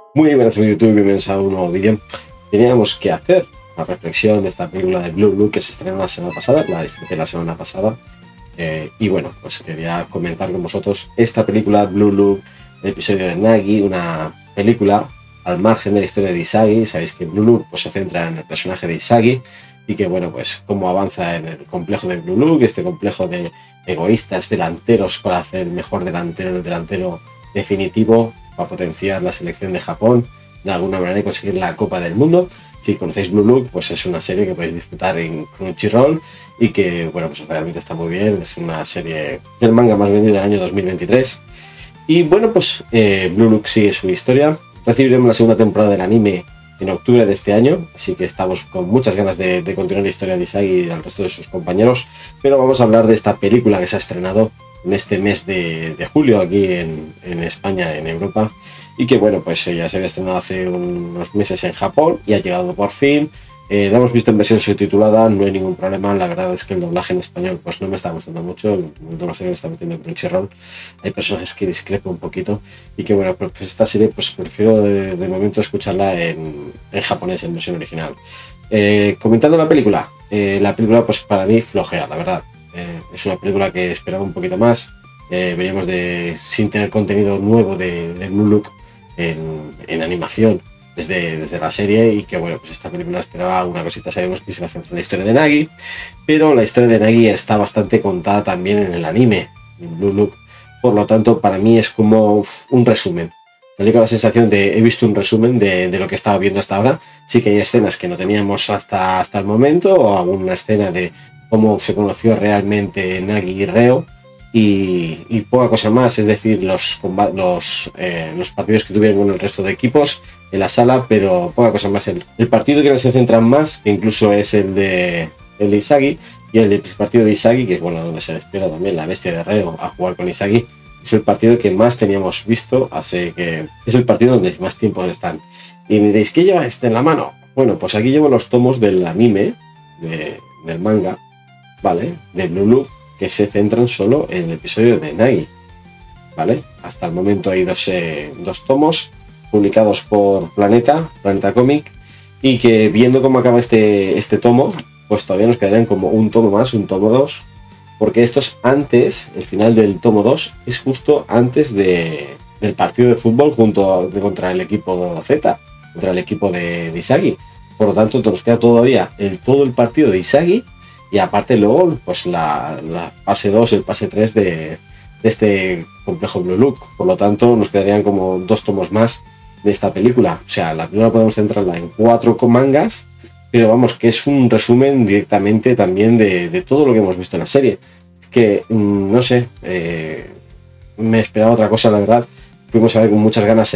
Muy buenas amigos de YouTube, bienvenidos a un nuevo vídeo. Teníamos que hacer una reflexión de esta película de Blue Look que se estrenó la semana pasada, la disfruté la semana pasada. Y bueno, pues quería comentar con vosotros esta película, Blue Look, el episodio de Nagi, una película al margen de la historia de Isagi. Sabéis que Blue Look pues, se centra en el personaje de Isagi y que bueno, pues cómo avanza en el complejo de Blue Look, este complejo de egoístas delanteros para hacer mejor delantero, el delantero definitivo para potenciar la selección de Japón de alguna manera y conseguir la Copa del Mundo. Si conocéis Blue Look, pues es una serie que podéis disfrutar en Crunchyroll y que, bueno, pues realmente está muy bien. Es una serie del manga más vendido del año 2023. Y bueno, pues Blue Look sigue su historia. Recibiremos la segunda temporada del anime en octubre de este año, así que estamos con muchas ganas de continuar la historia de Isagi y del resto de sus compañeros. Pero vamos a hablar de esta película que se ha estrenado en este mes de julio aquí en España, en Europa, y que bueno, pues ya se había estrenado hace unos meses en Japón y ha llegado por fin. La hemos visto en versión subtitulada, no hay ningún problema. La verdad es que el doblaje en español pues no me está gustando mucho, el doblaje que me está metiendo en Crunchyroll. Hay personajes que discrepo un poquito y que bueno, pues esta serie pues prefiero de momento escucharla en japonés, en versión original. Comentando la película pues para mí flojea, la verdad. Es una película que esperaba un poquito más. Veníamos sin tener contenido nuevo de Blue Look en animación desde la serie, y que bueno, pues esta película esperaba una cosita. Sabemos que se va a centrar en la historia de Nagi, pero la historia de Nagi está bastante contada también en el anime, en Blue Look. Por lo tanto, para mí es como un resumen. Me dio la sensación de he visto un resumen de lo que estaba viendo hasta ahora. Sí que hay escenas que no teníamos hasta el momento, o alguna escena de cómo se conoció realmente Nagi y Reo, y poca cosa más. Es decir, los partidos que tuvieron con el resto de equipos en la sala, pero poca cosa más. El partido que se centran más, que incluso es el de Isagi, y el partido de Isagi, que es bueno, donde se despierta también la bestia de Reo a jugar con Isagi, es el partido que más teníamos visto, así que es el partido donde más tiempo están. Y me diréis, ¿qué lleva este en la mano? Bueno, pues aquí llevo los tomos del anime, del manga, ¿vale? De Blue Look, que se centran solo en el episodio de Nagi, ¿vale? Hasta el momento hay dos tomos publicados por Planeta Comic, y que viendo cómo acaba este tomo, pues todavía nos quedarían como un tomo más, un tomo 2, porque esto es antes, el final del tomo 2 es justo antes del partido de fútbol contra el equipo Z, contra el equipo de Isagi. Por lo tanto, nos queda todavía todo el partido de Isagi, y aparte luego pues la fase 2, el fase 3 de este complejo Blue Look. Por lo tanto, nos quedarían como dos tomos más de esta película. O sea, la película podemos centrarla en 4 mangas, pero vamos, que es un resumen directamente también de todo lo que hemos visto en la serie. Es que, no sé, me esperaba otra cosa, la verdad. Fuimos a ver con muchas ganas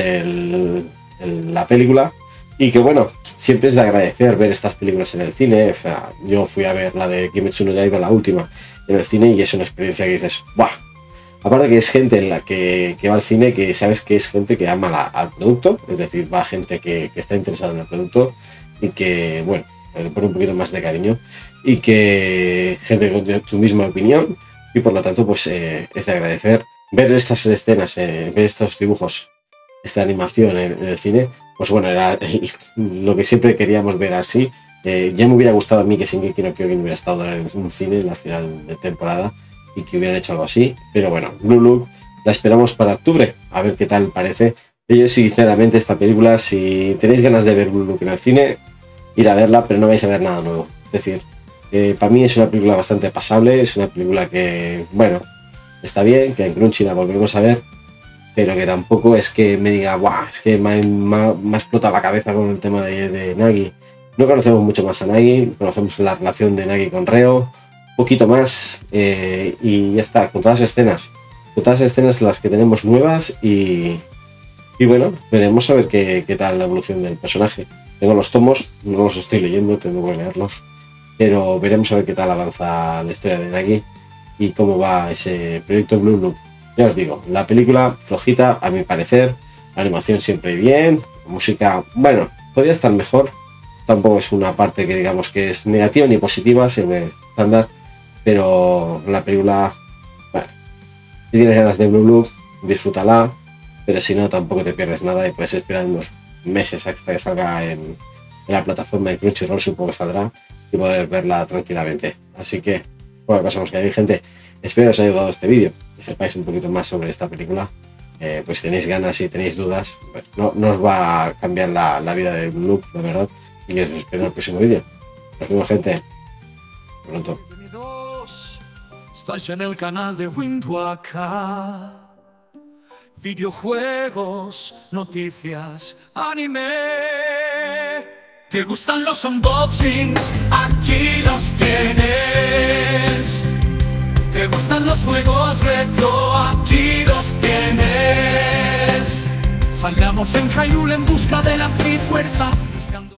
la película, y que bueno, siempre es de agradecer ver estas películas en el cine. O sea, yo fui a ver la de Kimetsu no Yaiba, la última, en el cine, y es una experiencia que dices, ¡buah! Aparte que es gente en la que va al cine, que sabes que es gente que ama al producto, es decir, va gente que está interesada en el producto y que, bueno, le pone un poquito más de cariño, y que gente con tu misma opinión, y por lo tanto, pues es de agradecer ver estas escenas, ver estos dibujos, esta animación en el cine. Pues bueno, era lo que siempre queríamos ver así. Ya me hubiera gustado a mí que Shingeki no Kyojin hubiera estado en un cine en la final de temporada y que hubieran hecho algo así, pero bueno, Blue Look la esperamos para octubre, a ver qué tal parece. Yo sinceramente esta película, si tenéis ganas de ver Blue Look en el cine, ir a verla, pero no vais a ver nada nuevo. Es decir, para mí es una película bastante pasable, es una película que, bueno, está bien, que en Crunchy la volvemos a ver, pero que tampoco es que me diga, ¡guau! Es que me ha explotado la cabeza con el tema de Nagi. No conocemos mucho más a Nagi, conocemos la relación de Nagi con Reo, poquito más, y ya está, con todas las escenas las que tenemos nuevas, y bueno, veremos a ver qué tal la evolución del personaje. Tengo los tomos, no los estoy leyendo, tengo que leerlos, pero veremos a ver qué tal avanza la historia de Nagi y cómo va ese proyecto Blue Look. Ya os digo, la película flojita a mi parecer, la animación siempre bien, la música, bueno, podría estar mejor, tampoco es una parte que digamos que es negativa ni positiva, se ve estándar, pero la película, bueno, si tienes ganas de Blue Look, disfrútala, pero si no tampoco te pierdes nada y puedes esperar unos meses hasta que salga en la plataforma de Crunchyroll, supongo que saldrá, y poder verla tranquilamente. Así que, bueno, pasamos que hay gente. Espero que os haya ayudado este vídeo, que sepáis un poquito más sobre esta película. Pues si tenéis ganas y tenéis dudas, pues no os va a cambiar la vida de Blue Look, la verdad. Y os espero en el próximo vídeo. Nos vemos, gente. Pronto. Estáis en el canal de Windwaka. Videojuegos, noticias, anime. ¿Te gustan los unboxings? Aquí los tienes. ¿Te gustan los juegos retro? Aquí los tienes. Salgamos en Hyrule en busca de la Trifuerza.